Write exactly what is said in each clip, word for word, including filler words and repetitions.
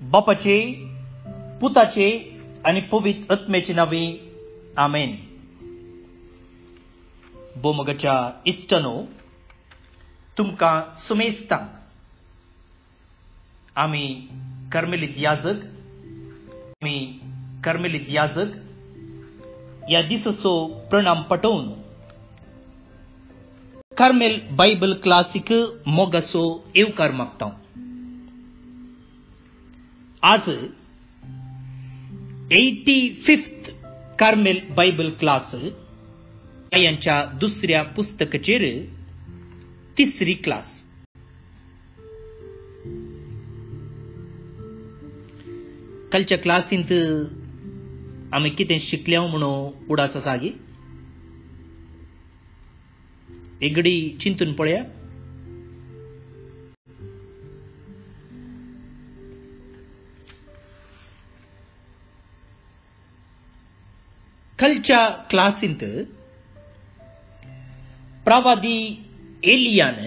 बापाचे, पुताचे आणि पवित्र आत्म्याचे नावे आमेन. बोमगच्या इष्टनो, तुमका सुमेस्ता. आम्ही कर्मेलित याजक आम्ही कर्मेलित याजक या दिससो प्रणाम पटवून कार्मेल बायबल क्लासिक मोगसो येवकार मागता. आज eighty fifth Carmel Bible class यांच्या दुसऱ्या पुस्तकाचेर तिसरी क्लास. कालच्या क्लासींत आम्ही कितें शिकल्या म्हणून उडाचा सागी एगडी चिंतून पळया. कालच्या क्लासींत प्रवादी एलियान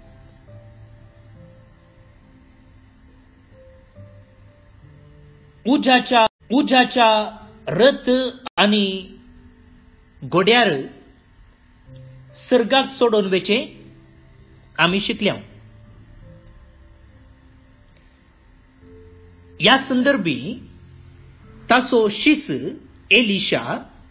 उजाच्या उजाच्या रथ आणि घोड्यार सर्गाक सोडून वेचे आम्ही शिकल्या. या संदर्भी तासो शिस एलिशा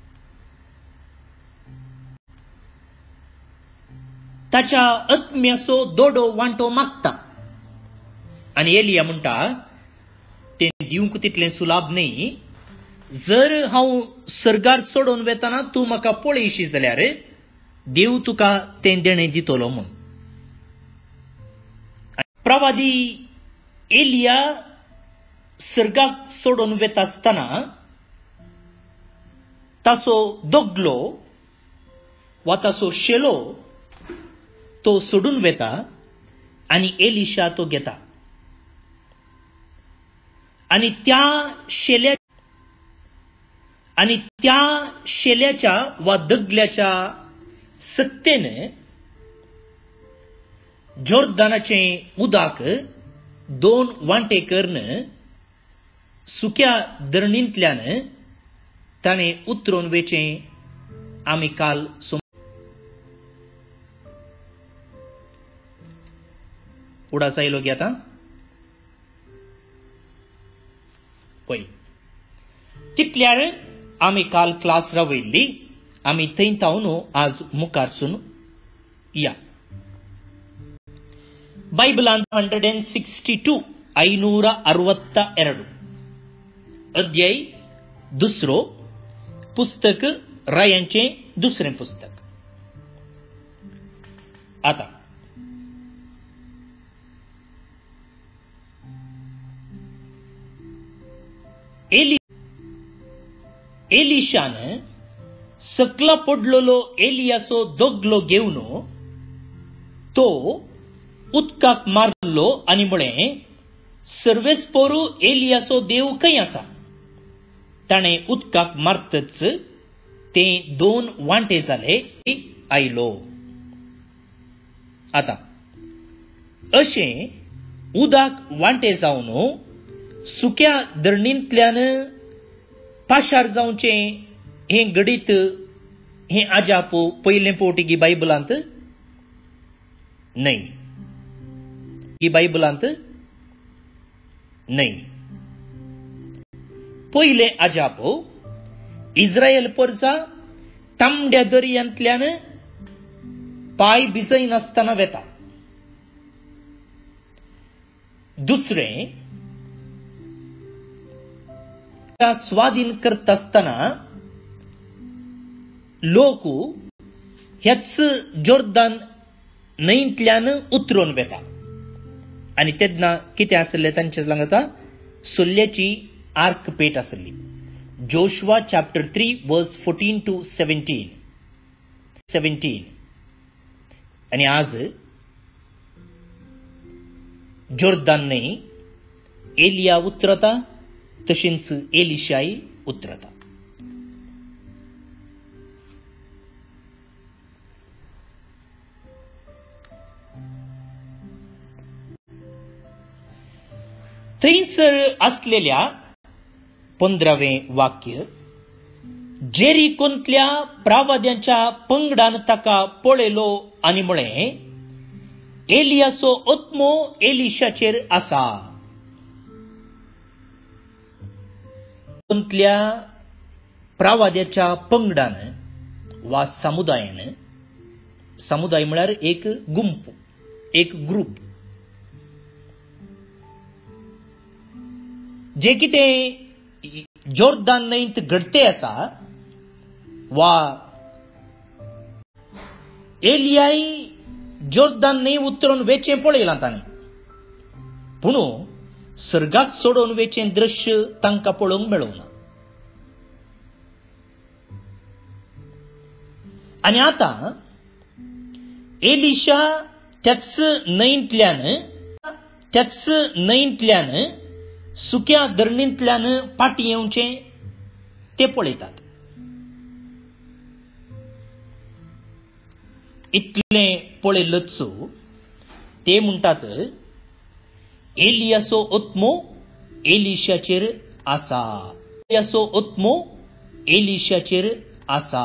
ताच्या आत्म्याचो दोडो वांटो मागता आणि एलिया म्हणटा ते दिवंक तितलें सुलाभ न्ही. जर हांव सर्गार सोडून वेताना तूं म्हाका पळयशी जाल्यार देव तुका तें देणें दितलो म्हूण. प्रवादी एलिया सर्गाक सोडून वेता आसतना ताचो दोगलो वा ताचो शेलो तो सोडून वेता आणि एलिशा तो घेता आणि त्या शेल्या आणि त्या शेल्याच्या वा दगल्याच्या सत्तेन जोर्दानाचे उदाक दोन वांटे करण सुक्या धरणींतल्यान ताणे उतरून वेचे आम्ही काल उडास आयलो गे. आता पळय, तितल्यार आम्ही काल क्लास रावयल्ली. आम्ही थंय तावन आज मुखारसून या. बायबलांत हंड्रेड अँड सिक्स्टी टू ಐನೂರ ಅರವತ್ತ ಎರಡು अध्याय दुसरो पुस्तक रायांचे दुसरे पुस्तक. आता एली एलिशान सकला पडलेलो एलियाचो दोगलो घेवन तो उदकाक मारलो आणि म्हणे, सर्वेच पोरू एलियाचो देव खंय आसा. ताणे उदकाक मारतच ते दोन वांटे जाले आयलो. आता अशें उदक वांटे जावन सुक्या धरणींतल्यान पाशार जावचे हे गडीत हे आजाप पयले पोवटी गी बायबलांत न्हय. ही बायबलांत न्हय. पयले आजाप इस्रायल परजा तांबड्या दर्यांतल्यान पाय भिजय नासतना वेता. दुसरे स्वाधीन करता आसतना लोक ह्याच जोर्दान न्हंयतल्यान उतरून वेता. आणि तेन्ना कितें आसलें तांचे सांगता, सोल्ल्याची आर्क पेट आसली. Joshua chapter three verse fourteen to seventeen seventeen. आणि आज जोर्दान न्हंय एलिया उतरता, तशेंच एलिशाय उतरता. थंयसर असलेल्या पंधरावे वाक्य, जेरिकोंतल्या प्रवाद्यांच्या पंगडान ताका पळयलो आनी म्हळें, एलियासो आत्मो एलिशाचेर आसा. कोंतल्या प्रवाद्याच्या पंगडान वा समुदायान, समुदाय म्हळ्यार एक गुंप, एक ग्रुप, जे कितें जोर्दान न्हंयत घडते आसा वा एलियाय जोर्दान न्हंय उतरून वेचें पळयलां तांणी, पूण सर्गाक सोडून वेचें दृश्य तांकां पळोवंक मेळूना. आनी आतां एलिशा त्याच न्हंयतल्यान त्याच न्हंयतल्यान सुक्या धरणींतल्यान फाटीं येवचें ते पळयतात. इतलें पळयलचो ते म्हणटात, एलियासो आत्मो एलिशाचेर आसा. एलियासो आत्मो एलिशाचेर आसा.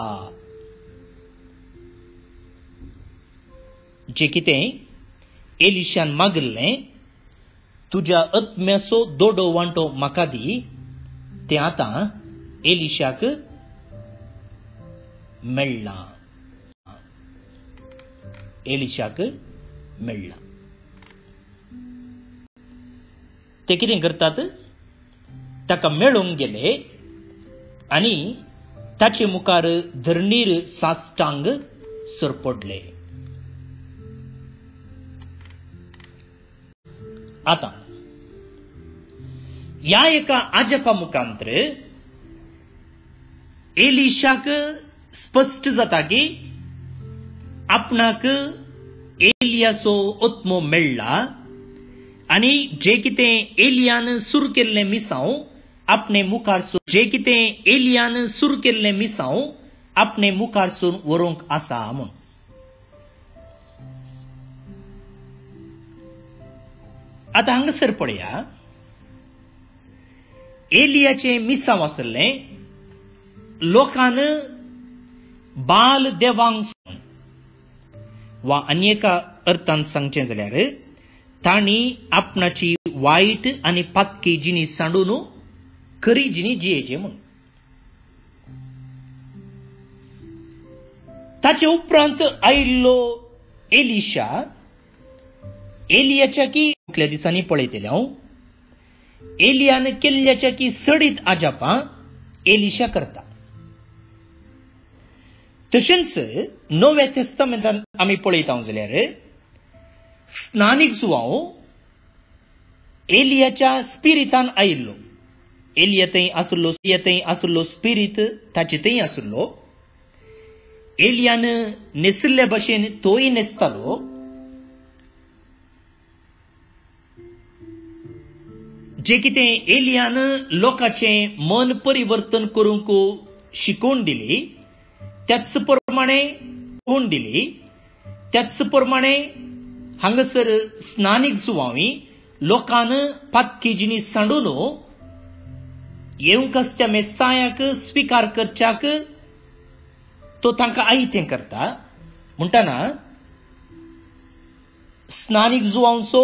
जे कितें एलिशान मागल्लें, तुज्या आत्म्याचो दोडो वांटो म्हाका दी, तें आतां एलिशाक मेळ्ळां. एलिशाक मेळ्ळां. ते कितें करतात, ताका मेळोवंक गेले आनी ताचे मुखार धरणीर साश्टांग सरपडले. आता ह्या एका आजपा मुखांतर एलिशाक स्पश्ट जाता की आपणाक एलियासो आत्मो मेळ्ळा आनी जे कितें एलियान सुरू केल्लें मिसांव आपणे मुखारसून जे कितें एलियान सुरू केल्लें मिसांव आपणे मुखारसून व्हरूंक आसा म्हूण. आतां हांगासर पळया, एलियाचें मिसांव आसलें लोकान बाल देवांक वा आनी एका अर्थान सांगचें जाल्यार तांणी आपणाची वायट आनी पातकी जिणी सांडून खरी जिणी जियेचे म्हूण. ताचे उपरांत आयिल्लो एलिशा एलियाच्या की इतल्या दिसांनी पळयतले हांव, एलियान केल्ल्याच्या की सडीत आजापां एलिशा करता. तशेंच नव्या तेस्तामेंतान आमी पळयता जाल्यार स्नानीक सुवाळो एलियाच्या स्पिरितान आयिल्लो, एलिया थंय आसलो एलिया थंय आसलो स्पिरीत ताचे थंय आसलो. एलियान न्हेसिल्ल्या भशेन तोय न्हेसतालो. जे कितें एलियान लोकांचें मन परिवर्तन करूंक शिकोवन दिली, त्याच प्रमाणे शिकोवन दिली त्याच प्रमाणे हांगासर स्नानीक सुवाळी लोकान पातकी जिणी सांडून येवंक आसच्या मेस्सायाक स्विकार करच्याक तो तांकां आयतें करता. म्हणटना स्नानीक जुवांचो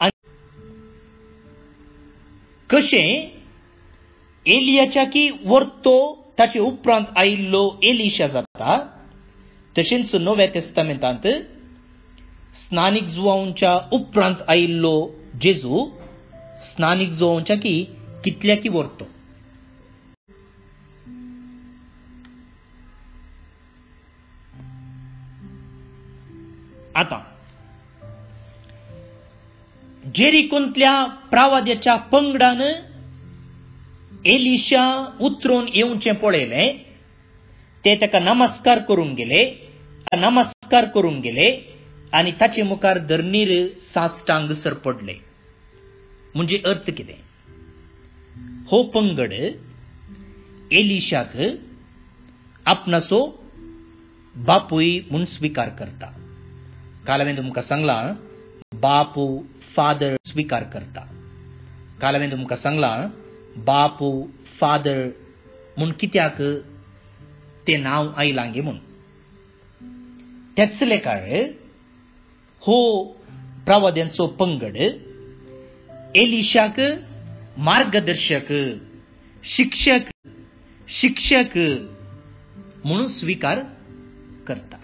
कशें एलियाच्या की वर्तो ताचे उपरांत आयिल्लो एलिशा जाता, तशेंच नव्या तेस्तामेंतांत स्नानीक जुवांच्या उपरांत आयिल्लो जेजू स्नानीक जुवांच्या की कितल्या की वर्तो. आता जेरिकोंतल्या प्रवाद्याच्या पंगडान एलिशा उतरून येवचें पळयलें. ते ताका नमस्कार करून गेले नमस्कार करून गेले आनी ताचे मुखार धरणीर साश्टांग सरपडले. म्हणजे अर्थ कितें? हो पंगड एलिशाक आपणाचो बापूय म्हूण स्विकार करता. काल हांवें तुमकां सांगलां, बापू फादर स्विकार करता. काल हांवें तुमकां सांगलां बापू फादर म्हूण कित्याक तें नांव आयलां गे म्हूण. तेच लेकार हो प्रवाद्यांचो पंगड एलिशाक मार्गदर्शक शिक्षक शिक्षक म्हणून स्वीकार करता.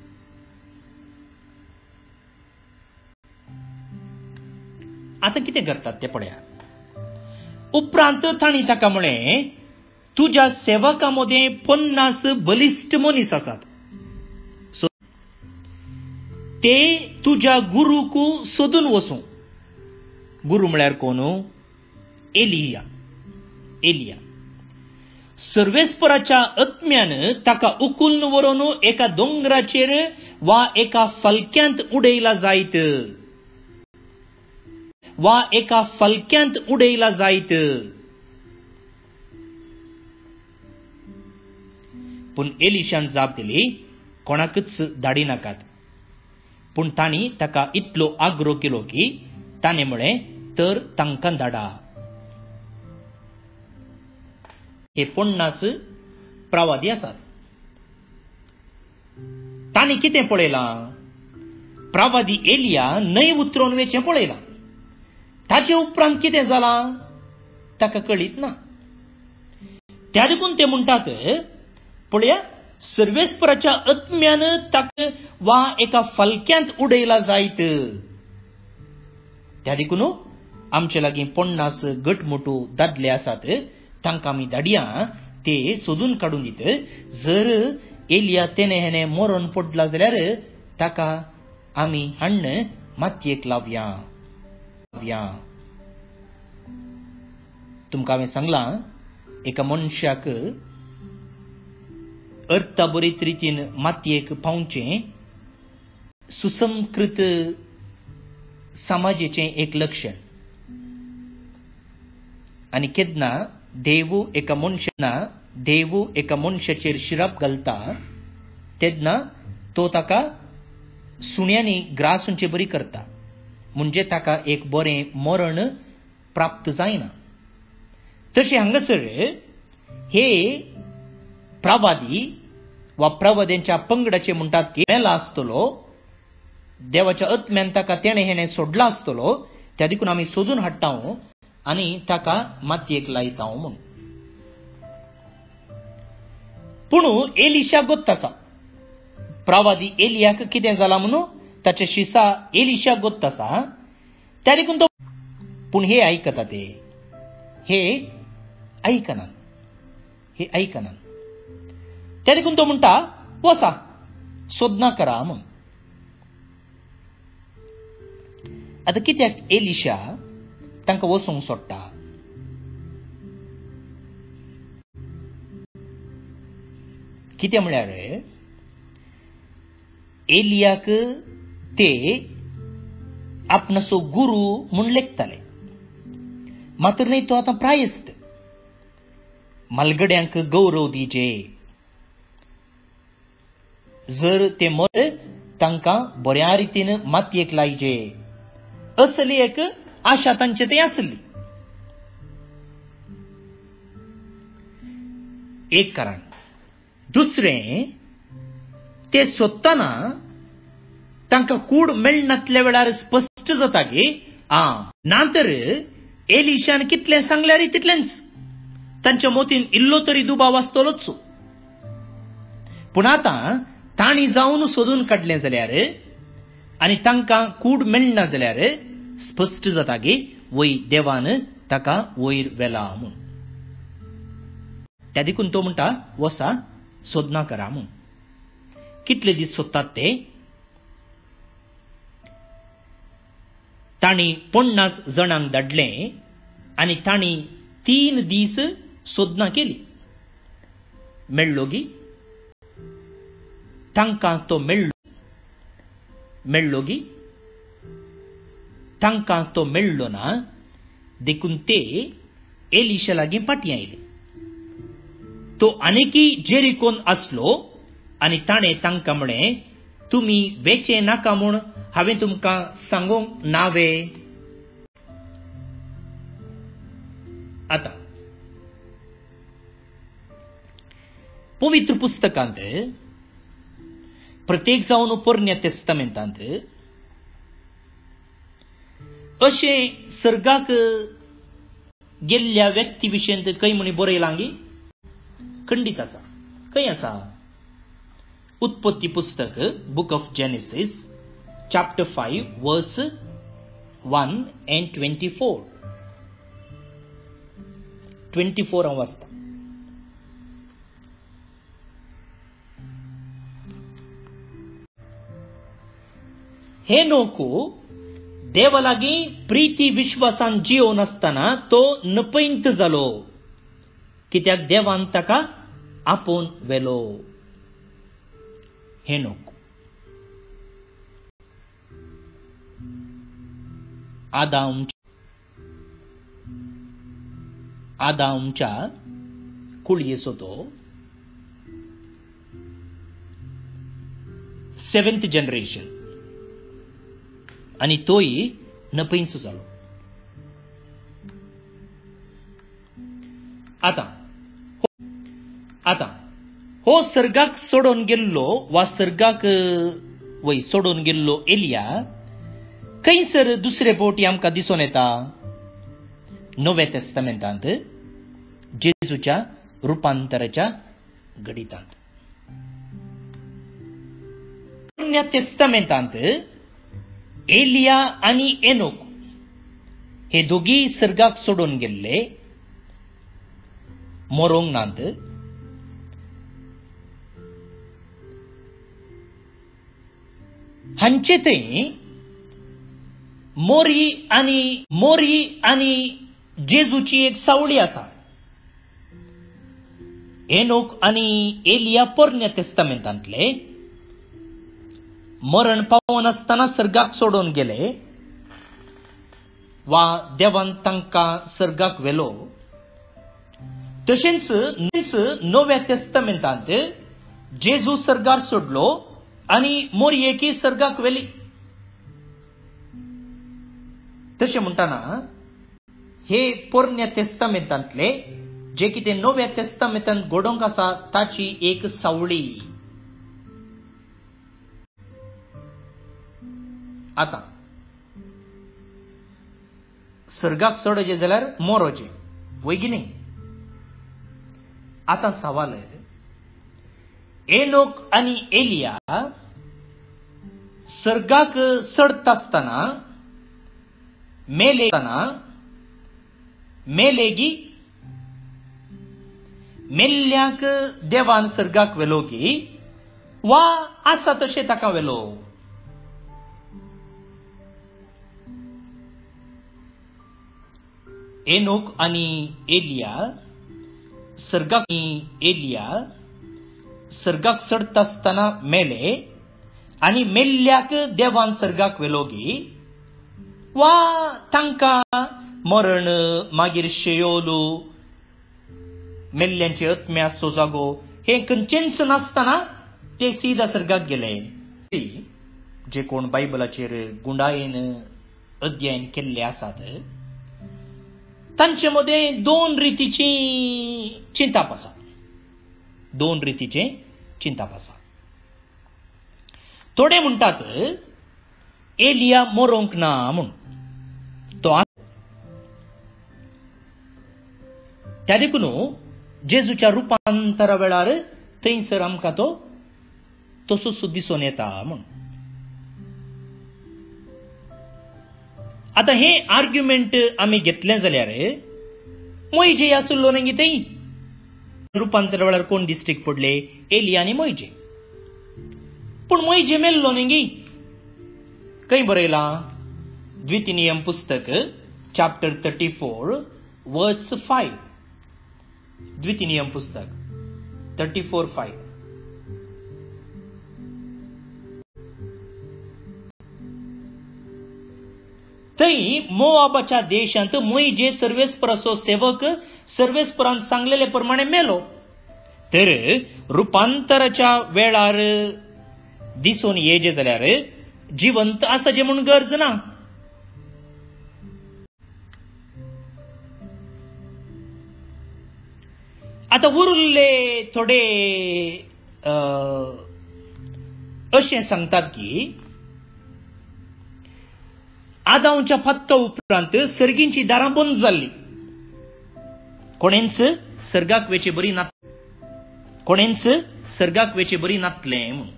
आता कितें करतात ते पळया. उपरांत तांणी ताका म्हळें, तुज्या सेवका मदें पन्नास बलिश्ट मनीस आसात, ते तुज्या गुरूक सोदून वचूं. गुरू म्हळ्यार कोण? एलिया. एलिया सर्वेस्पराच्या आत्म्यान ताका उखलून व्हरून एका दोंगराचेर वा एका फलक्यांत उडयला जायत वा एका फलक्यांत उडयला जायत. पूण एलिशान जाप दिली, कोणाकच धाडी नाकात. पूण तांणी ताका इतलो आग्रो केलो की ताणें म्हळें, तर तांकां धाडा. हे पन्नास प्रवादी आसात. तांणी कितें पळयलां? प्रवादी एलिया न्हंय उतरोवन वेचें पळयलां. ताचे उपरांत कितें जालां ताका कळीत ना. त्या देखून ते म्हणटात, पळया, सर्वेस्पराच्या आत्म्यान ताका वा एका फलक्यांत उडयला जायत. त्या देखून आमचे लागीं पन्नास गटमुटू दादले आसात, तांकां आमी धाडया, ते सोदून काडून दित. जर एलिया तेने हेने मरण पडला जाल्यार ताका आमी हाडून मातयेक लावया. तुमकां हांवें सांगलां, एका मनशाक अर्थबरीत रितीन मातयेक पावचें सुसंस्कृत समाजाचें एक लक्षण. आनी केन्ना देव एका मनशाना देव एका मनशाचेर शिराप घालता तेन्ना तो ताका सुण्यांनी ग्रासूंची बरी करता, म्हणजे ताका एक बरें मरण प्राप्त जायना. तशें हांगासर हे प्रवादी वा प्रवाद्यांच्या पंगडाचे म्हणटात की मेला आसतलो, देवाच्या आत्म्यान ताका तेणे हेणे सोडला आसतलो, त्या देखून आमी सोदून हाडटा आनी ताका मातयेक लायता म्हूण. पूण एलिशा गोत्त आसा प्रवादी एलियाक कितें जालां म्हणून, ताच्या शिसा एलिशा गोत्त आसा. त्या देखून तो पूण हे आयकता ते हे आयकनात हे आयकनात त्या देखून तो म्हणटा, वसा सोदना करा म्हूण. आतां कित्याक एलिशा तांकां वचूंक सोडटा? कितें म्हळ्यार एलियाक ते आपणाचो गुरू म्हूण लेखताले, मात्र न्ही तो आतां प्रायस्त. मलगड्यांक गौरव दिजे. जर ते मर तांकां बऱ्या रितीन मातयेक लायचे, असली एक आशा तांचे थंय आसली. एक कारण. दुसरें, ते सोदतना तांकां कूड मेळनातल्या वेळार स्पश्ट जाता की आ नातर एलिशान कितलें सांगल्यार तितलेंच तांच्या मोतीन इल्लो तरी दुबाव आसतलोच. पूण आतां तांणी जावन सोदून काडलें जाल्यार आनी तांकां कूड मेळना जाल्यार स्पश्ट जाता की वय देवान ताका वयर व्हेला म्हूण. त्या देखून तो म्हणटा, वसा सोदना करा म्हूण. कितले दीस सोदतात ते? तांणी पन्नास जणांक धाडलें आनी तांणी तीन दीस सोदना केली. मेळ्ळो गी तांकां तो मेळ्ळो मेळ्ळो गी तांकां तो मेळ्ळो ना. देखून ते एलिशा लागीं फाटीं आयले. तो आनेकी जेरिकोन आसलो आनी ताणें तांकां म्हळें, तुमी वेचे नाका म्हूण हांवें तुमकां सांगूंक नावे. आता पवित्र पुस्तकांत प्रत्येक जावन पोरण्या तेस्तामेंतांत अशे सर्गाक गेल्ल्या व्यक्ती विशयंत खंय म्हणी बरयलांगी खंडीत आसा. खंय आसा? उत्पत्ती पुस्तक book of Genesis chapter five verse one and twenty four twenty four हांव वाचता. हेनोकू देवा लागी प्रीती विश्वासान जियोन आसतना तो नपैंत जालो, कित्याक देवान ताका आपोवन व्हेलो. हेनोक आदाम आदामच्या कुळयेचो तो सेवेंथ जनरेशन आणि तोय नपैंच जालो. आता आता हो सर्गाक सोडून गेल्लो वा सर्गाक वय सोडून गेल्लो एलिया खंयसर दुसरे फावटी आमकां दिसून येता नव्या तेस्तामेंतांत जेजूच्या रुपांतराच्या घडितांत. नव्या तेस्तामेंतांत एलिया आणि एनोक हे दोघी सर्गाक सोडून गेल्ले मोरोंक नांत. हांचे थंय मोरी आणि मोरी आणि जेजूची एक सावळी आसा. एनोक आणि एलिया पोरण्या तेस्तामेंतांतले मरण पावून आसतना सर्गाक सोडून गेले वा देवान तांकां सर्गाक व्हेलो. तशेंच नव्या तेस्तामेंतांत जेजू सर्गार सोडलो आणि मोरयेकी सर्गाक व्हेली. तशें म्हणटाना हे पोरण्या तेस्तामेंतांतले जे कितें नव्या तेस्तामेंतांत घडोवंक आसा ताची एक सावळी. आता सर्गाक सोडचे जाल्यार मोरोचे वय की न्ही. आता सवाल एनोक आणि एलिया सर्गाक चडता आसतना मेले मेलेगी मेल्ल्याक देवान सर्गाक व्हेलो की वा आसा तशें ताका व्हेलो. एनोक आणि एलिया सर्गाक एलिया सर्गाक चडता आसतना मेले आणि मेल्ल्याक देवान सर्गाक व्हेलो की वा तांकां मरण मागीर शेयोलू मेल्ल्यांचे आत्म्याचो जागो हे खंयचेंच नासतना ते सीदा सर्गाक गेले. जे कोण बायबलाचेर गुंडायेन अध्ययन केल्ले आसात तांचे मध्ये दोन रितीची चिंताप आसा. दोन रितीचे चिंताप आसा. थोडे म्हणटात एलिया मोरोंक ना म्हूण. तो त्या देखून जेजूच्या रुपांतरा वेळार थंयसर आमकां तो तसोच दिसून येता म्हूण. आता हे आर्ग्युमेंट आमी घेतले जाल्यार मोयजे आसलो न्ही थंय रुपांतर वेळार कोण दिश्टीक पडले एलिया आनी मोयजे. पूण मोयजे मेल्लो न्ही. खंय बरयला द्वितीनियम पुस्तक chapter thirty four verse five. द्वितीनियम पुस्तक थर्टी फोर फाइव. थंय मोआबाच्या देशांत मोयजे सर्वेस्पराचो सेवक सर्वेस्परान सांगलेले प्रमाणे मेलो. तर रुपांतराच्या वेळार दिसून येजे जाल्यार जिवंत आसाचे म्हूण गरज ना. आता उरले थोडे अशें सांगतात की आदामच्या फत्ता उपरांत सर्गींची दारां बंद जाल्ली. कोणेंच सर्गाक वेचे बरी नात कोणेंच सर्गाक वेचे बरी नातलें म्हणून.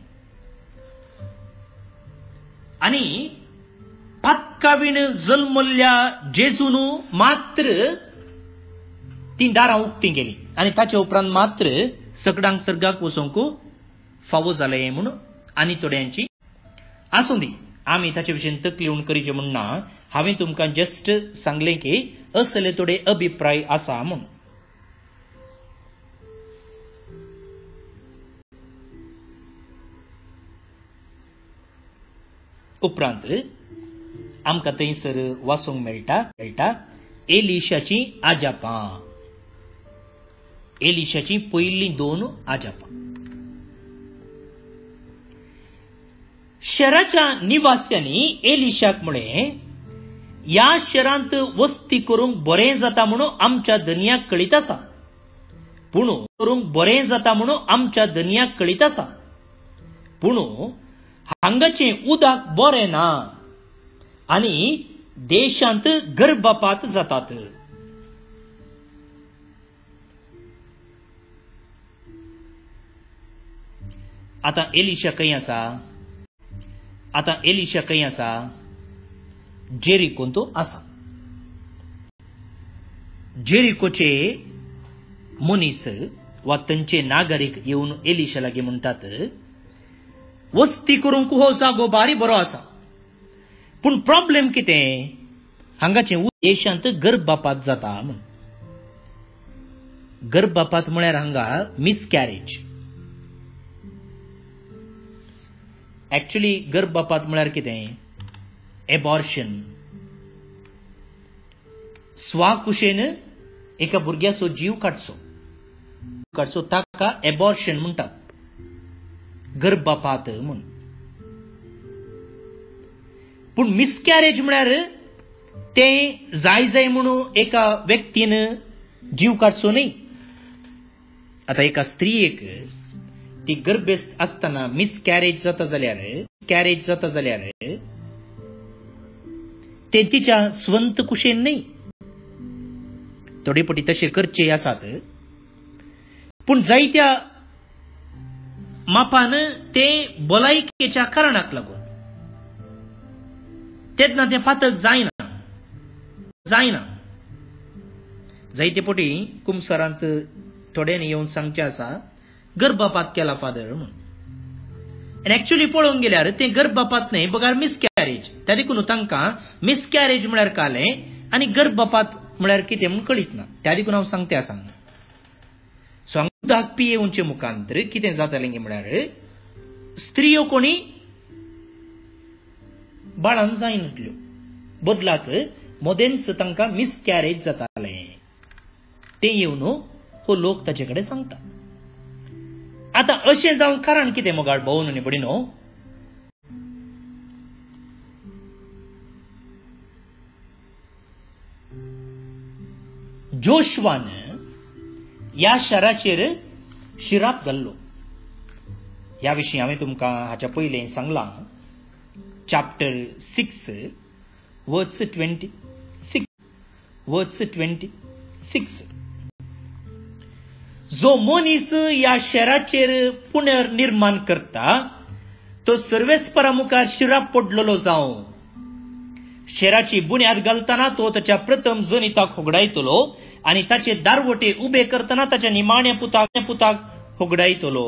आनी पातकावीण जल्मल्ल्या जेजून मात्र ती दारां उक्ती गेली आनी ताचे उपरांत मात्र सगळ्यांक सर्गाक वचोंक फावो जालें म्हणून आनी थोड्यांची आसूं दी. आमी ताचे विशीं तकली उण करीचे म्हणना. हांवें तुमकां जस्ट सांगलें की असले थोडे अभिप्राय आसा म्हूण. उपरांत आमकां थंयसर वाचूंक मेळटा मेळटा एलिशाची आजापां. एलिशाची पयलीं दोन आजापां. शहराच्या निवास्यांनी एलिशाक म्हळें, ह्या शहरांत वस्ती करूंक बरें जाता म्हणून आमच्या धन्याक कळीत आसा. पूण करूंक बरें जाता म्हणून आमच्या धन्याक कळीत आसा. पूण हांगाचें उदक बरें ना आनी देशांत गर्भपात जातात. आतां एलिशा खंय आसा? आतां एलिशा खंय आसा? जेरिकोंत आसा. जेरिकोचे मनीस वा तांचे नागरीक येवन एलिशा लागीं म्हणटात, वस्ती करूंक हो जागो बारी बरो आसा, पूण प्रॉब्लेम कितें? हांगाचे देशांत गर्भपात जाता म्हूण. गर्भपात म्हळ्यार हांगा मिसकॅरेज. एक्चुअली गर्भपात म्हळ्यार कितें? एबॉर्शन. स्वाकुशेन एका भुरग्याचो जीव काडचो काडचो ताका एबॉर्शन म्हणटात, गर्भपात म्हूण. पूण मिसकॅरेज म्हळ्यार तें जाय जाय म्हणून एका व्यक्तीन जीव काडचो न्ही. आतां एका स्त्रीयेक ती गर्भेस्त आसतना मिसकॅरेज जाता जाल्यार कॅरेज जाता जाल्यार ते तिच्या स्वंत कुशेन न्ही. थोडे पटी तशें करचे आसात, पूण जायत्या मापान ते भलायकेच्या कारणाक लागून तेन्ना तें पातक जायना जायना जायते पटी कुमसारांत थोड्यांनी येवन सांगचें आसा, गर्भपात केला फादर म्हणून. आनी एक्चुअली पळोवंक गेल्यार तें गर्भपात न्हय, बगार मिसकॅरेज. त्या देखून तांकां मिसकॅरेज म्हळ्यार कालें आनी गर्भपात म्हळ्यार कितें म्हूण कळीत ना. त्या देखून हांव सांगते आसा. सो हांगा उदक पियेवचे मुखांतर कितें जातालें म्हळ्यार स्त्रियो कोणी बाळान जायनातल्यो, बदलाक मोदेंच तांकां मिसकॅरेज जातालें. तें येवन हो लोक ताचे कडेन सांगता. आतां अशें जावंक कारण कितें मोगाळ भोवन न्ही बडी न्हू? जोशवान ह्या शाराचेर शिराप घाल्लो. ह्या विशीं हांवें तुमकां हाच्या पयलें सांगलां. Chapter six verse twenty six verse twenty six. जो मनीस ह्या शहराचेर पुनर्निर्माण करता तो सर्वेस्परा मुखार शिराप पडलेलो जावं. शहराची बुन्याद घालतना तो ताच्या प्रथम जनिताक होगडायतलो आनी ताचे दारवटे उबे करतना ताच्या निमाण्या पुताक पुताक होगडायतलो.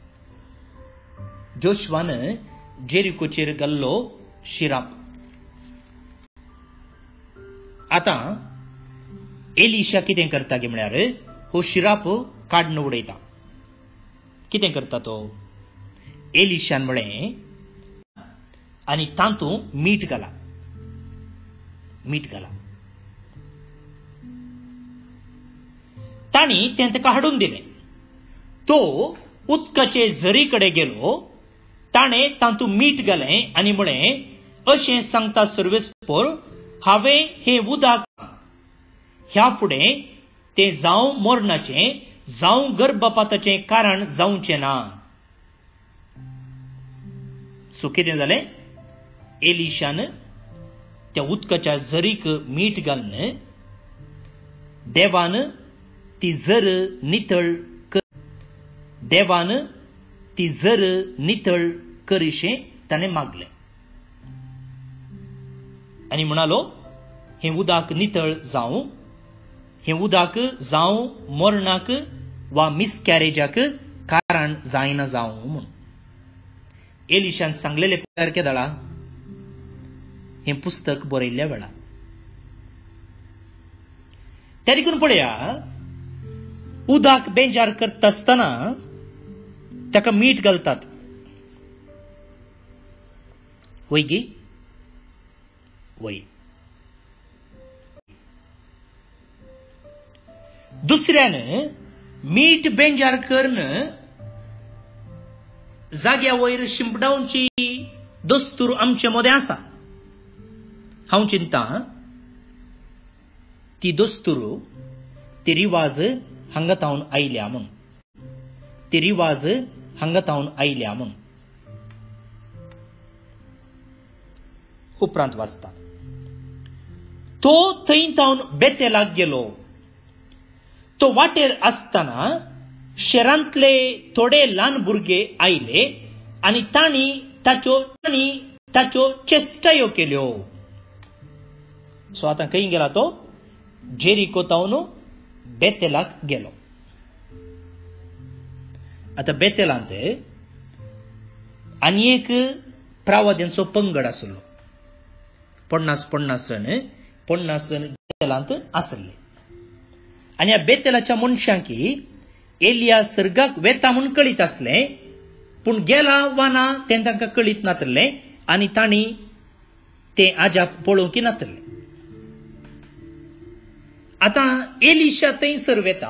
जोशवान जेरिकोचेर घाल्लो शिराप. आतां एलिशा कितें करता गे म्हळ्यार हो शिराप काडून उडयता. कितें करता तो? एलिशान म्हळें आनी तातूंत मीठ घाला मीठ घाला. तांणी तें ताका हाडून दिलें. तो उदकाचे झरी कडेन गेलो. ताणें तातूंत मीठ घालें आनी म्हळें, अशें सांगता सर्वेस्पर, हांवें हें उदक ह्या फुडें तें जावं मरणाचें जावं गर्भपाताचें कारण जावचें ना. सो कितें जालें? एलिशान त्या उदकाच्या झरीक मीठ घालून देवान ती झर नितळ देवान ती झर नितळ करीशें ताणें मागलें आनी म्हणालो, हें उदक नितळ जावं, हें उदक जावं मरणाक वा मिसकॅरेजाक कारण जायना जावं म्हूण. एलिशान सांगलेले सारकें जालां हें पुस्तक बरयल्ल्या वेळार. त्या देखून पळया, उदक बेजार करता आसतना ताका मीठ घालतात. वय गी वय. दुसऱ्यान मीठ बेजार करून जाग्या वयर शिंपडावची दस्तूर आमचे मदें आसा. हांव चिंता ती दस्तूर ती रिवाज हांगा तावन आयल्या म्हूण. ती रिवाज हांगा तावन आयल्या म्हूण. उपरांत वाचता. तो थंय तावन बेतेलाक गेलो. तो वाटेर आसतना शेरांतले थोडे ल्हान भुरगे आयले आनी तांणी ताच्यो तांणी ताच्यो चेष्टायो केल्यो. सो आतां खंय गेला तो? जेरिको तावन बेतेलाक गेलो. आतां बेतेलांत आनी एक प्रावाद्यांचो पंगड आसलो. पन्नास पन्नास जण पन्नास जण बेतेलांत आसले. आनी ह्या बेतेलाच्या मनशांक एलिया सर्गाक वेता म्हूण कळीत आसलें, पूण गेला वा ना तें तांकां कळीत नासलें आनी तांणी तें आजाप पळोवंक नासलें. आतां एलिशा थंयसर वेता.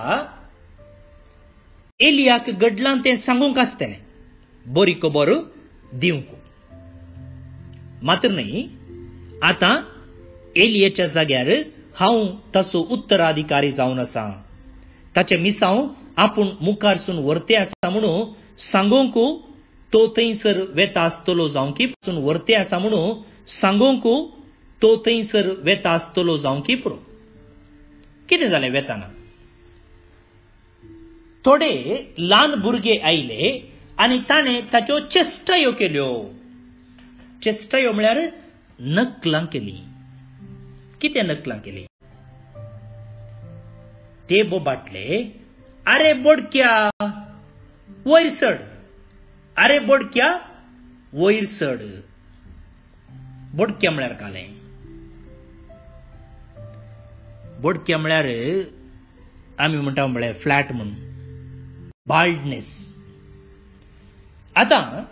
एलियाक गडलां तें सांगूंक आसतलें, बोरीको बोर दिवंक. मात्र न्ही, आतां एलियाच्या जाग्यार हांव ताचो उत्तराधिकारी जावन आसा. ताचे मिसांव आपूण मुखारसून व्हरते आसा म्हणून सांगूंक तो थंयसर वेता आसतलो जावंकी पासून व्हरते आसा म्हणून सांगूंक तो थंयसर वेता आसतलो जावंकी पुरो. कितें जालें वेताना? थोडे ल्हान भुरगे आयले आनी ताणें ताच्यो चेष्टायो केल्यो. चेष्टायो म्हळ्यार नकलां केली. कितें नकलां केली? ते बोबाटले, आरे बोडक्या वयर चड, आरे बोडक्या वयर चड. बोडक्या म्हळ्यार कालें. बोडक्या म्हळ्यार आमी म्हणटा म्हळ्यार फ्लॅट म्हणून, बाल्डनेस. आतां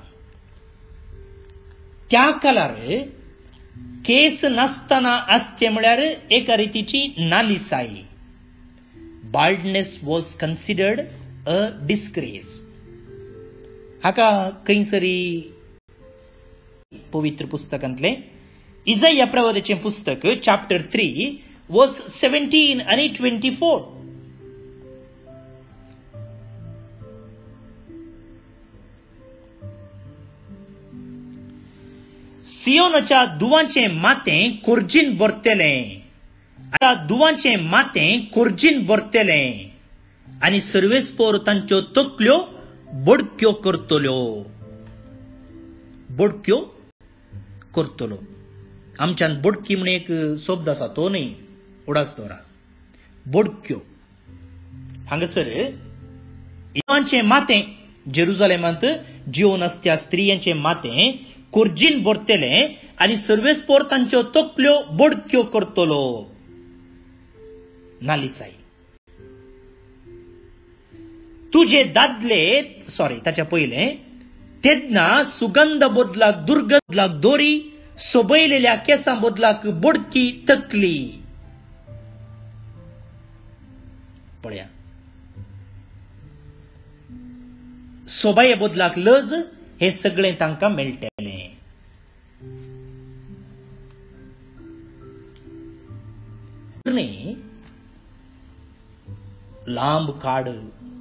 त्या काळार केस नासतना आसचे म्हळ्यार एका रितीची नालिसाई. Baldness was considered a disgrace. हाका खंयसरी पवित्र पुस्तकांतले इजाया प्रवादीचें पुस्तक चॅप्टर थ्री वर्स सेव्हन्टीन आनी ट्वेंटी फोर. सियोनाच्या दुवांचे मातें खोर्जीन भरतलें. आता दुवांचे मातें खोर्जीन भरतलें आनी सर्वेस्पोर तांच्यो तकल्यो बोडक्यो करतल्यो. बोडक्यो करतलो. आमच्यान बोडकी म्हण एक शब्द आसा, तो न्ही, उडास दवरा. बोडक्यो. हांगासर दुवांचे मातें जेरुजालेमांत जिवन आसच्या स्त्रियांचे मातें खोर्जीन भरतलें आनी सर्वेस्पोर तांच्यो तकल्यो बोडक्यो करतलो. नालिसाई. तुझे दादले सॉरी ताच्या पयले तेन्ना सुगंध बदलाक दुर्गंधलाक दोरी, सोबयलेल्या केसां बदलाक बोडकी तकली. पळया, सोबाये बदलाक लज, हे सगळें तांकां मेळटलें. लांब काड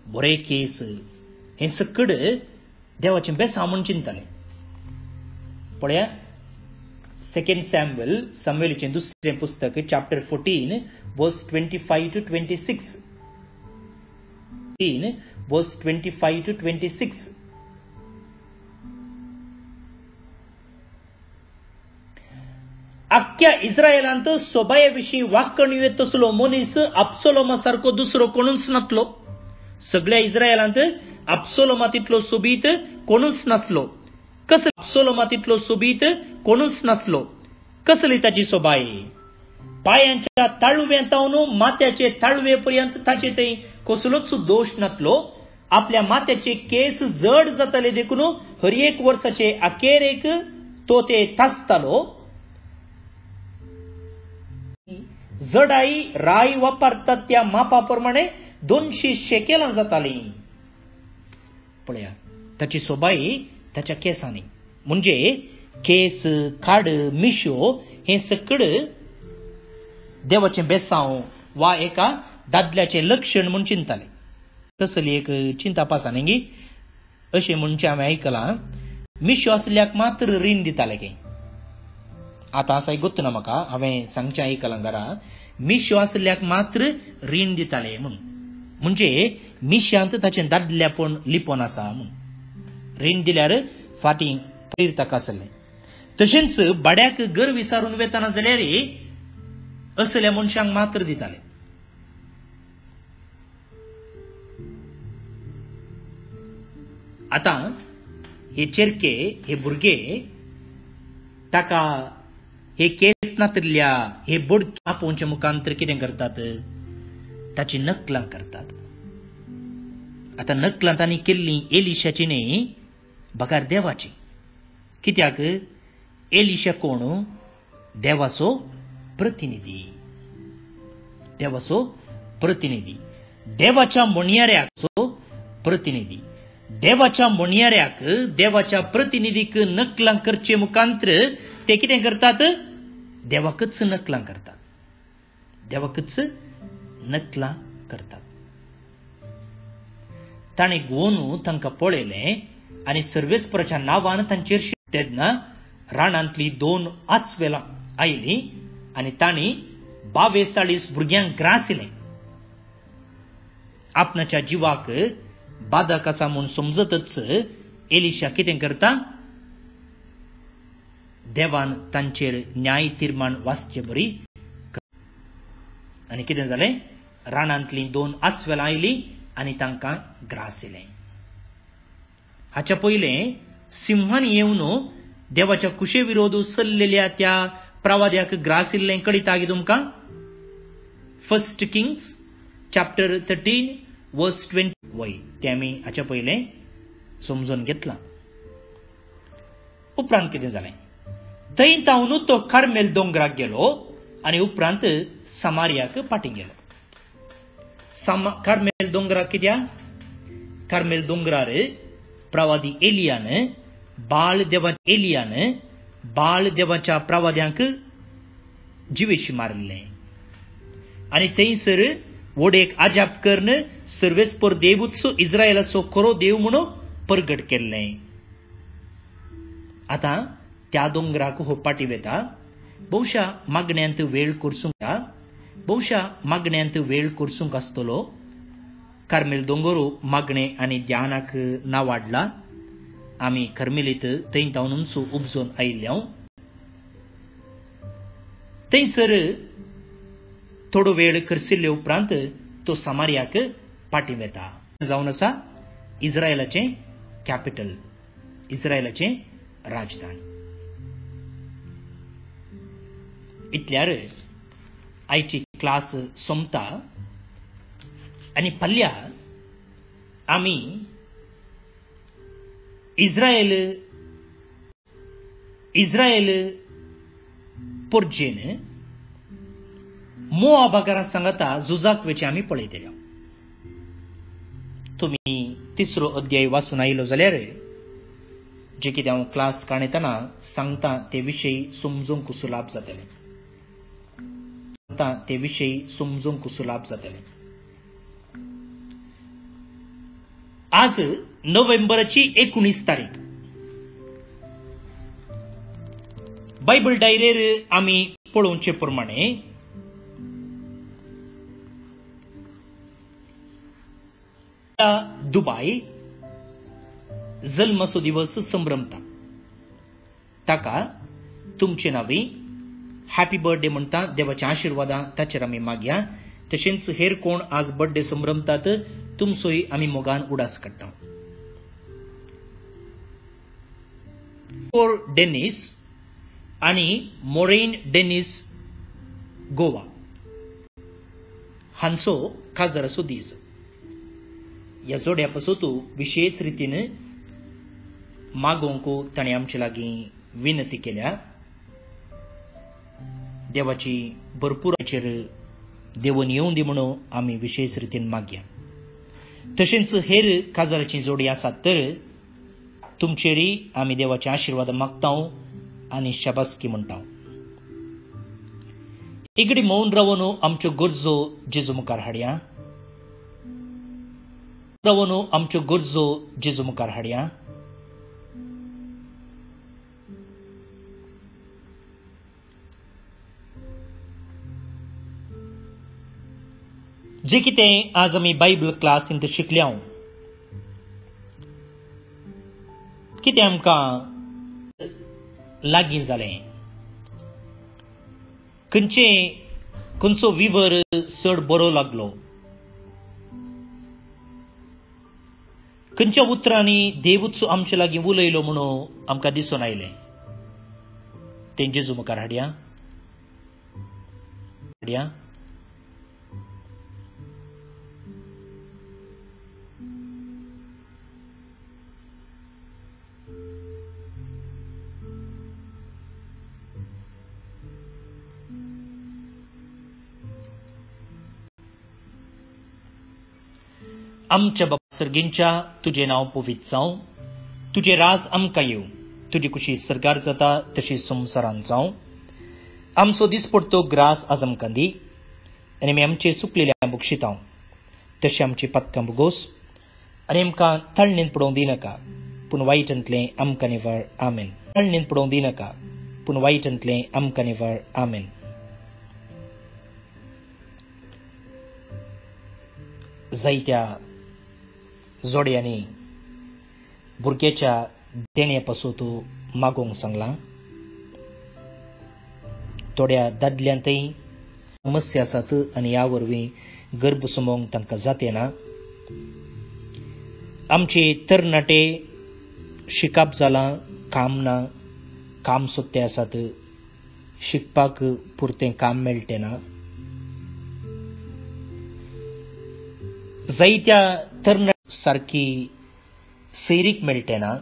बरे केस हे सगळं देवाचें बेसांव म्हूण चिंतताले. पळया सेकंड सॅम्युएल सॅम्युएलीचें दुसरें पुस्तक chapter fourteen verse twenty five to twenty six verse twenty five to twenty six. अख्ख्या इस्रायलांत सोबाया विशीं वाक्कण येत तसलो मनीस अब्सोलोमा सारको दुसरो कोणूच नासलो. सगळ्या इस्रायलांत अब्सोलोमा तितलो सोबीत कोणूच नासलो. कसली अब्सोलोमा तितलो सोबीत कोणूच नासलो. कसली ताची सोबाय. पायांच्या ताळव्यांतावन माथ्याचे ताळवे पर्यंत ताचे थंय कसलोच दोष नासलो. आपल्या माथ्याचे केस जड जाताले देखून हर एक वर्साचे अखेरेक तो ते तासतालो. जडाई राय वापरतात त्या मापाप्रमाणे दोनशे शेकेलां जाताली. पळया ताची सोबाई ताच्या केसांनी. म्हणजे केस खाड मिशो हे सगळं देवाचें बेसांव वा एका दादल्याचें लक्षण म्हूण चिंताले. कसली एक चिंता पासा न्ही. अशें म्हणचे हांवें आयकलां मिशो आसल्याक मात्र रीण दिताले काय. आतां आसा गोत्त ना म्हाका. हांवें सांगचें आयकलां घरा मिशो आसल्याक मात्र रीण दिताले म्हूण. म्हणजे मिशांत ताचें दादल्यापण लिपोन आसा म्हूण. रीण दिल्यार फाटीं पयर ताका आसलें. तशेंच बाड्याक घर विसारून वेतना जाल्यार असल्या मनशांक मात्र दिताले. आतां हे चेरके हे भुरगे ताका हे केस नातरिल्ल्या हे बोड आपोवच्या मुखांतर कितें करतात. ताची नकलां करतात. आतां नकलां तांणी केल्लीं एलिशाची न्ही बगार देवाची. कित्याक एलिशा कोण. देवाचो प्रतिनिधी. देवाचो प्रतिनिधी. देवाच्या म्हणयाऱ्याचो प्रतिनिधी. देवाच्या म्हणयाऱ्याक देवाच्या प्रतिनिधीक नकलां करचे मुखांतर ते कितें करतात. देवाकच नकलां करतात. देवाकच नकलां करतात. ताणें गोवन तांकां पळयलें आनी सर्वेस्पराच्या नांवान तांचेर तेन्ना रानांतली दोन आस्वेलां आयलीं आनी तांणी बावेस चाळीस भुरग्यांक ग्रासिलें. आपणाच्या जिवाक बादक आसा म्हूण समजतच एलिशा कितें करता. देवान तांचेर न्याय तीर्मान वाचचे बरी. आनी कितें जालें. रानांतलीं दोन आस्वेलां आयलीं आनी तांकां ग्रासिलें. हाच्या पयलें सिंहान येवन देवाच्या कुशे विरोध चल्लेल्या त्या प्रवाद्याक ग्रासिल्लें कळिता गे तुमकां. First Kings chapter thirteen verse twenty वय तें आमी हाच्या पयलें समजून घेतलां. उपरांत कितें जालें. थंय तावन तो कार्मेल दोंगराक गेलो आनी उपरांत समारियाक पाटी गेलो. कार्मेल दोंगराक कित्याक. कार्मेल दोंगरार प्रवादी एलियान बाळ देवा एलियान बाळ देवाच्या प्रवाद्यांक जिवेशी मारलें. आनी थंयसर वोडेक आजाप करून सर्वेस्पर देवूच इस्रायलाचो खरो देव म्हणून परगट केल्लें. आतां त्या दोंगराक हो पाटी वेता. भोवशा मागण्यांत वेळ करसूंक भोवशा मागण्यांत वेळ करसूंक आसतलो. कार्मेल दोंगरू मागणे आनी ध्यानाक ना वाडला. आमी कार्मेलीत थंय तावनूच उपजून आयिल्ल्या. थंयसर थोडो वेळ करसिल्ले उपरांत तो समारियाक पाटी वेता. जावन आसा इस्रायलाचें कॅपिटल. इस्रायलाचें राजधानी. इतल्यार आयची क्लास सोंपता आनी फाल्यां आमी इस्रायल इस्रायल पोरजेन मोआबागारा सांगता झुजाक वेचे आमी पळयतले. तुमी तिसरो अध्याय वाचून आयलो जाल्यार जे कितें हांव क्लास काणयतना सांगता ते विशयी समजूंक सुलाभ जातलें. ते विशयी समजूंक सुलाभ जातलें. आज नोव्हेंबरची एकोणीस तारीख. बायबल डायरेर आमी पळोवचे प्रमाणे दुबाय जल्मचो दिवस संभ्रमता. ताका तुमचे नावी हॅपी बर्थडे म्हणटा देवाच्या आशिर्वादा ताचेर आमी मागया. तशेंच हेर कोण आज बर्थडे संभ्रमतात तुमचोय आमी मोगान उडास काडटा. डेनिस आणि मोरेन डेनिस गोवा हांचो काजाराचो दीस. ह्या जोड्या पासून विशेष रितीन मागोवंक ताणें आमचे लागीं विनंती केल्या. देवाची भरपूर देवून येवं दी म्हणून आमी विशेष रितीन मागया. तशेंच हेर काजाराची जोडी आसात तर तुमचेरय आमी देवाचे आशिर्वाद मागता आनी शाबासकी म्हणटा. इगडी मौन रावन आमच्यो गरजो जेजू मुखार हाडया. रावन आमच्यो गरजो जेजू मुखार हाडया. जे कितें आज आमी बायबल क्लास इंत शिकल्या कितें आमकां लागीं जालें. खंयचे खंयचो विवर चड बरो लागलो. खंयच्या उतरांनी देवूच आमचे लागीं उलयलो म्हणून आमकां दिसून आयलें. तें जेजू मुखार हाडया हाडया. आमच्या बाबा सर्गींच्या तुझे नाव पवित्र जावं. तुझे राज आमकां येवं. तुजी कुशी सरकार जाता तशी संवसारांत जावं. आमचो दिसपडटो ग्रास आज आमकां दी आनी आमी आमचे सुकलेल्या बक्षितांव तशी आमची पत्कां बुगोस आनी आमकां तळणेंत पडोवंक दिनाका पूण वायटांतलें आमकां निवळ. आमेन. तळणेंत पडोवंक दिनाका पूण वायटांतलें आमकां निवळ. आमेन. जायत्या जोड्यांनी भुरग्याच्या देण्या पासून मागोवंक सांगलां. थोड्या दादल्यांतय समस्या आसात आनी ह्या वरवीं गर्भ सुमोवंक तांकां जाते ना. आमचे तरणाटे शिकप जालां, काम ना, काम सोदते आसात, शिकपाक पुरतें काम मेळटें ना. जायत्या तरणाट्यांक सारकी सैरीक मेळटें ना.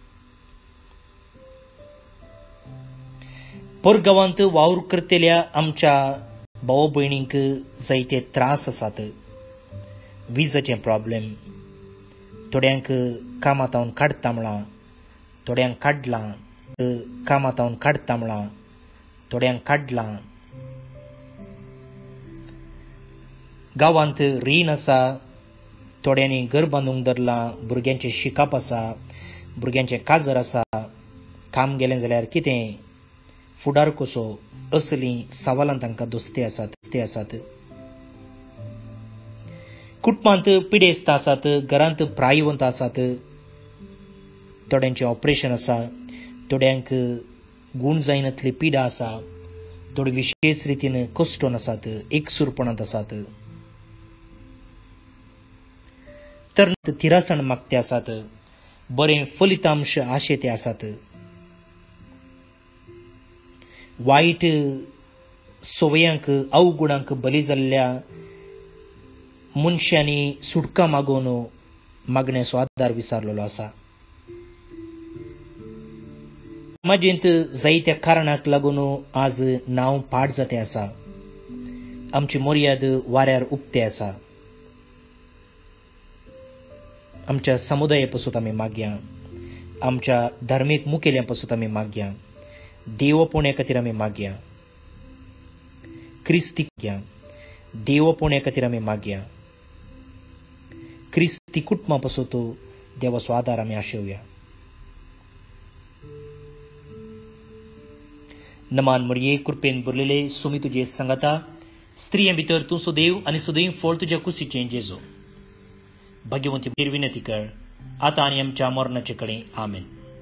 परगांवांत वावर करतल्या आमच्या भाव भयणींक जायते त्रास आसात. विजाचे प्रॉब्लेम, थोड्यांक कामांतावन काडटा म्हळां, थोड्यांक काडलां. कामांतावन काडटा म्हळां, थोड्यांक काडलां. गांवांत रीण आसा, थोड्यांनी घर बांदूंक धरलां. भुरग्यांचें शिकप आसा, भुरग्यांचें काजर आसा. काम गेलें जाल्यार कितें, फुडार कसो, असलीं सवालां तांकां दोस्ते आसात ते आसात. कुटुंबांत पिडेस्त आसात, घरांत प्रायवंत आसात. थोड्यांचें ऑपरेशन आसा, थोड्यांक गूण जायनातली पिडा आसा, थोडे विशेष रितीन कश्टोन आसात, एकसुरपणांत आसात. तर तिरासण मागते आसात, बरें फलितांश आशेते आसात. वायट सवयांक अवगुणांक बली जाल्ल्या मनशांनी सुटका मागून मागण्याचो आदार विचारलेलो आसा. समाजींत जायत्या कारणाक लागून आज नांव पाड जाते आसा. आमची मर्याद वाऱ्यार उक्ते आसा. आमच्या समुदाया पासून आमी मागया. आमच्या धार्मीक मुखेल्या पासून आमी मागया. देवपोण्या खातीर आमी मागया. क्रिस्ती घ्या. देवपोण्या खातीर आमी मागया. क्रिस्ती कुटुंबा पासून देवाचो आदार आमी आशेवया. नमान मरिये कृपेन भरलेले सुमी तुजे संगता, स्त्रिये भितर तूं सुदैव आनी सुदैव फळ तुज्या कुशीचें जेजू. भाग्यवंती मातेर विनंती कर, आता आनी आमच्या मरणाचे कडेन. आमेन.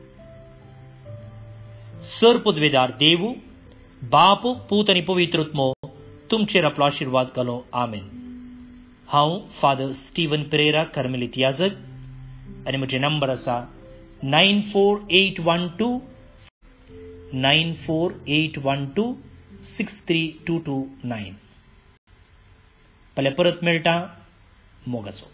सर पदवेदार देव, बाप, पूत आनी पवित्रत्मो तुमचेर आपलो आशिर्वाद घालो. आमेन. हांव फादर स्टीवन पेरेरा, कार्मेलीत याजक, आनी म्हजे नंबर आसा nine four eight one two nine four eight one two six three two two nine. फाल्यां परत मेळटा. मोगाचो.